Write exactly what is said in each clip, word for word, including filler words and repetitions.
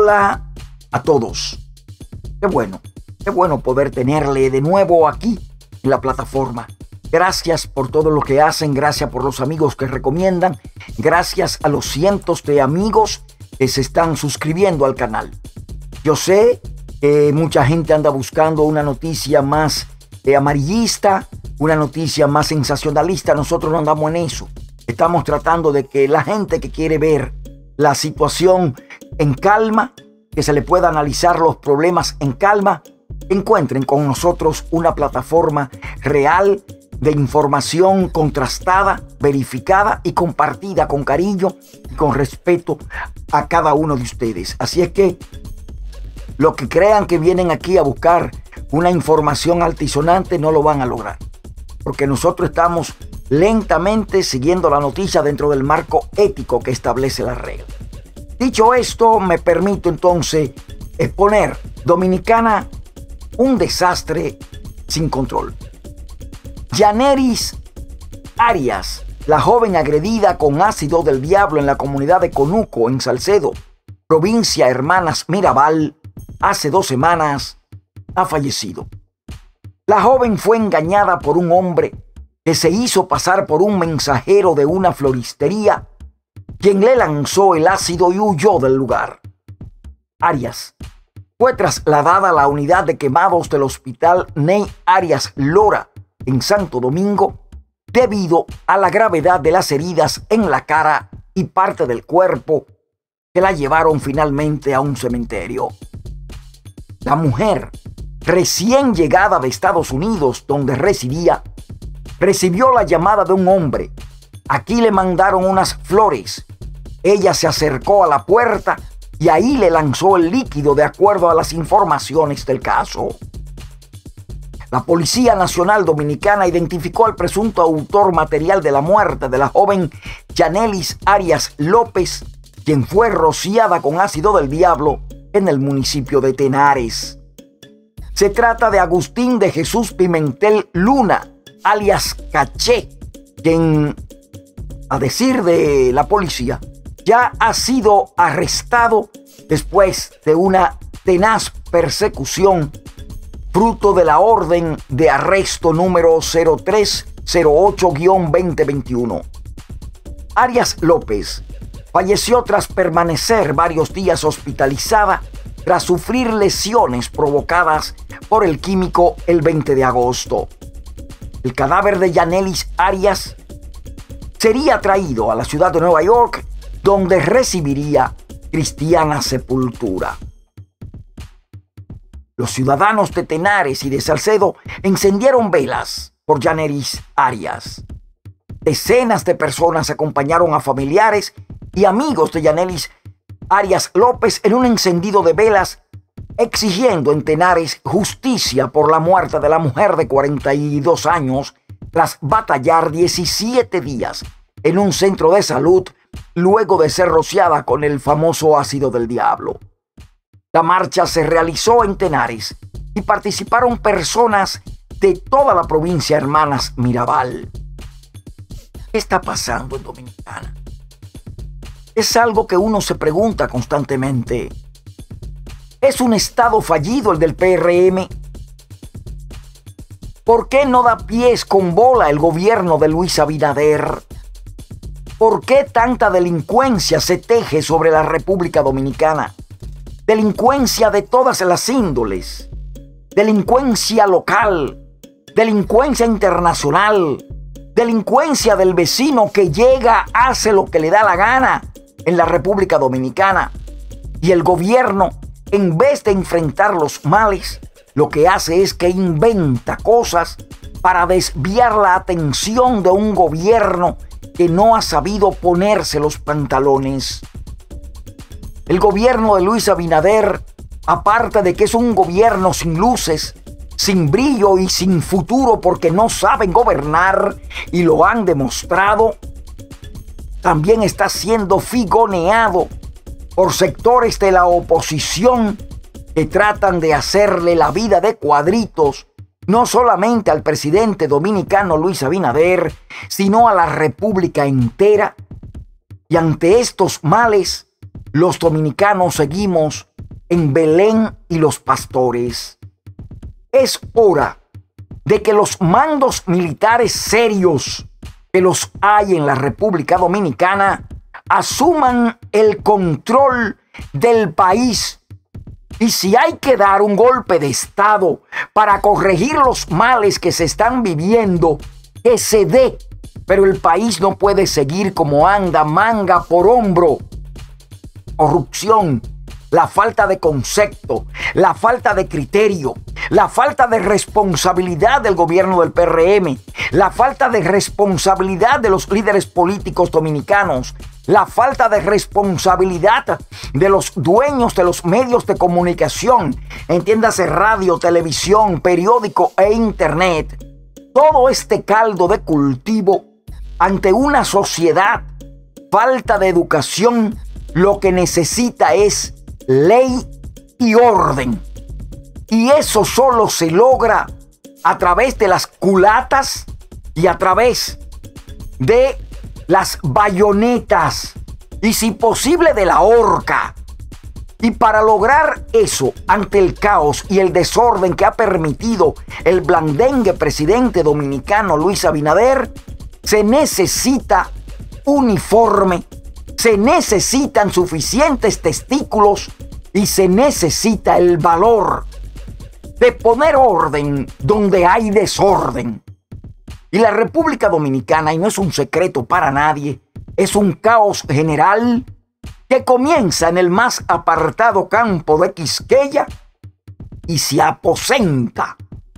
Hola a todos. Qué bueno, qué bueno poder tenerle de nuevo aquí en la plataforma. Gracias por todo lo que hacen, gracias por los amigos que recomiendan, gracias a los cientos de amigos que se están suscribiendo al canal. Yo sé que mucha gente anda buscando una noticia más eh, amarillista, una noticia más sensacionalista. Nosotros no andamos en eso. Estamos tratando de que la gente que quiere ver la situación en calma, que se le pueda analizar los problemas en calma, encuentren con nosotros una plataforma real de información contrastada, verificada y compartida con cariño y con respeto a cada uno de ustedes. Así es que los que crean que vienen aquí a buscar una información altisonante no lo van a lograr, porque nosotros estamos lentamente siguiendo la noticia dentro del marco ético que establece la regla. Dicho esto, me permito entonces exponer Dominicana, un desastre sin control. Yaneris Arias, la joven agredida con ácido del diablo en la comunidad de Conuco, en Salcedo, provincia Hermanas Mirabal, hace dos semanas, ha fallecido. La joven fue engañada por un hombre que se hizo pasar por un mensajero de una floristería, quien le lanzó el ácido y huyó del lugar. Arias fue trasladada a la unidad de quemados del hospital Ney Arias Lora en Santo Domingo debido a la gravedad de las heridas en la cara y parte del cuerpo que la llevaron finalmente a un cementerio. La mujer, recién llegada de Estados Unidos, donde residía, recibió la llamada de un hombre. Aquí le mandaron unas flores. Ella se acercó a la puerta y ahí le lanzó el líquido de acuerdo a las informaciones del caso. La Policía Nacional Dominicana identificó al presunto autor material de la muerte de la joven Yanelis Arias López, quien fue rociada con ácido del diablo en el municipio de Tenares. Se trata de Agustín de Jesús Pimentel Luna, alias Caché, quien, a decir de la policía, ya ha sido arrestado después de una tenaz persecución fruto de la orden de arresto número cero tres cero ocho guión veinte veintiuno. Arias López falleció tras permanecer varios días hospitalizada tras sufrir lesiones provocadas por el químico el veinte de agosto. El cadáver de Yanelis Arias sería traído a la ciudad de Nueva York, donde recibiría cristiana sepultura. Los ciudadanos de Tenares y de Salcedo encendieron velas por Yanelis Arias. Decenas de personas acompañaron a familiares y amigos de Yanelis Arias López en un encendido de velas, exigiendo en Tenares justicia por la muerte de la mujer de cuarenta y dos años tras batallar diecisiete días en un centro de salud luego de ser rociada con el famoso ácido del diablo. La marcha se realizó en Tenares y participaron personas de toda la provincia Hermanas Mirabal. ¿Qué está pasando en Dominicana? Es algo que uno se pregunta constantemente. ¿Es un estado fallido el del P R M? ¿Por qué no da pies con bola el gobierno de Luis Abinader? ¿Por qué tanta delincuencia se teje sobre la República Dominicana? Delincuencia de todas las índoles. Delincuencia local. Delincuencia internacional. Delincuencia del vecino que llega, hace lo que le da la gana en la República Dominicana. Y el gobierno, en vez de enfrentar los males, lo que hace es que inventa cosas para desviar la atención de un gobierno que no ha sabido ponerse los pantalones. El gobierno de Luis Abinader, aparte de que es un gobierno sin luces, sin brillo y sin futuro porque no saben gobernar y lo han demostrado, también está siendo figoneado por sectores de la oposición que tratan de hacerle la vida de cuadritos no solamente al presidente dominicano Luis Abinader, sino a la República entera. Y ante estos males, los dominicanos seguimos en Belén y los pastores. Es hora de que los mandos militares serios que los hay en la República Dominicana asuman el control del país. Y si hay que dar un golpe de Estado para corregir los males que se están viviendo, que se dé. Pero el país no puede seguir como anda, manga por hombro. Corrupción, la falta de concepto, la falta de criterio, la falta de responsabilidad del gobierno del P R M, la falta de responsabilidad de los líderes políticos dominicanos, la falta de responsabilidad de los dueños de los medios de comunicación, entiéndase radio, televisión, periódico e internet. Todo este caldo de cultivo ante una sociedad falta de educación, lo que necesita es ley y orden. Y eso solo se logra a través de las culatas y a través de las bayonetas y si posible de la horca. Y para lograr eso, ante el caos y el desorden que ha permitido el blandengue presidente dominicano Luis Abinader, se necesita uniforme, se necesitan suficientes testículos y se necesita el valor de poner orden donde hay desorden. Y la República Dominicana, y no es un secreto para nadie, es un caos general que comienza en el más apartado campo de Quisqueya y se aposenta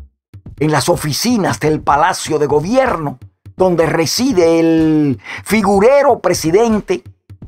en las oficinas del Palacio de Gobierno, donde reside el figurero presidente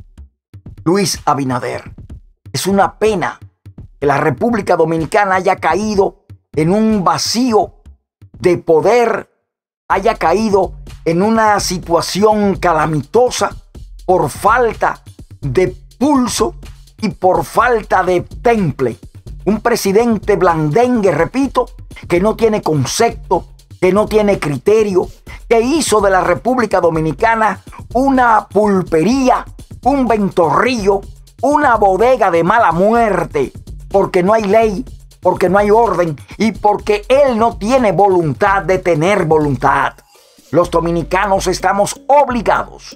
Luis Abinader. Es una pena que la República Dominicana haya caído en un vacío de poder, haya caído en una situación calamitosa por falta de pulso y por falta de temple. Un presidente blandengue, repito, que no tiene concepto, que no tiene criterio, que hizo de la República Dominicana una pulpería, un ventorrillo, una bodega de mala muerte, porque no hay ley, porque no hay orden y porque él no tiene voluntad de tener voluntad. Los dominicanos estamos obligados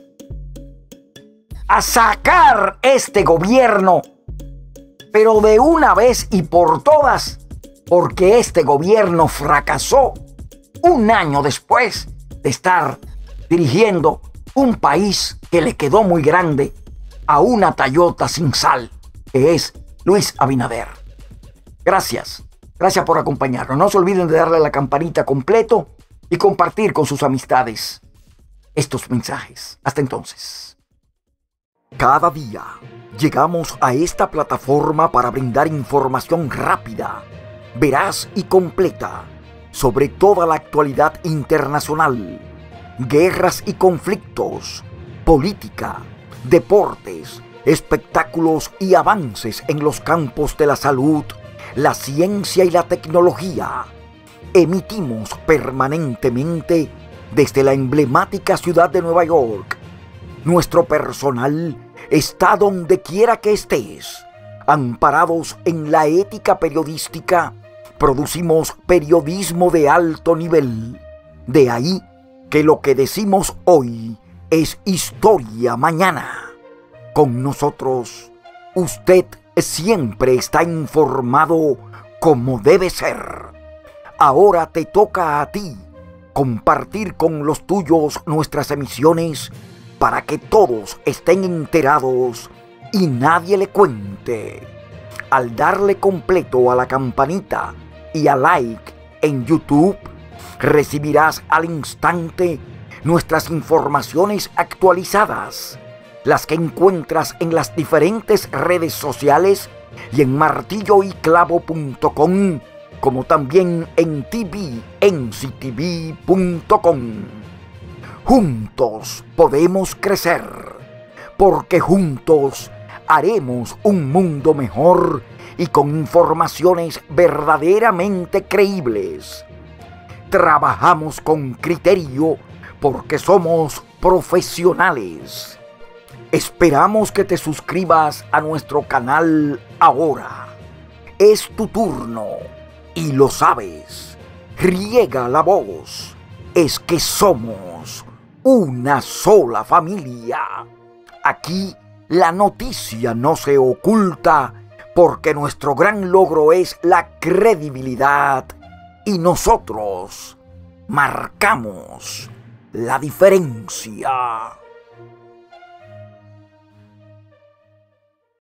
a sacar este gobierno, pero de una vez y por todas, porque este gobierno fracasó un año después de estar dirigiendo un país que le quedó muy grande a una Toyota sin sal, que es Luis Abinader. Gracias, gracias por acompañarnos. No se olviden de darle a la campanita completo y compartir con sus amistades estos mensajes. Hasta entonces. Cada día llegamos a esta plataforma para brindar información rápida, veraz y completa sobre toda la actualidad internacional, guerras y conflictos, política, deportes, espectáculos y avances en los campos de la salud, la ciencia y la tecnología. Emitimos permanentemente desde la emblemática ciudad de Nueva York. Nuestro personal está donde quiera que estés. Amparados en la ética periodística, producimos periodismo de alto nivel. De ahí que lo que decimos hoy es historia mañana. Con nosotros, usted siempre está informado como debe ser. Ahora te toca a ti compartir con los tuyos nuestras emisiones para que todos estén enterados y nadie le cuente. Al darle completo a la campanita y a like en YouTube, recibirás al instante nuestras informaciones actualizadas, las que encuentras en las diferentes redes sociales y en martillo y clavo punto com, como también en t v n c t v punto com. Juntos podemos crecer, porque juntos haremos un mundo mejor y con informaciones verdaderamente creíbles. Trabajamos con criterio porque somos profesionales. Esperamos que te suscribas a nuestro canal ahora. es tu turno y lo sabes. Riega la voz. Es que somos una sola familia. Aquí la noticia no se oculta porque nuestro gran logro es la credibilidad y nosotros marcamos la diferencia.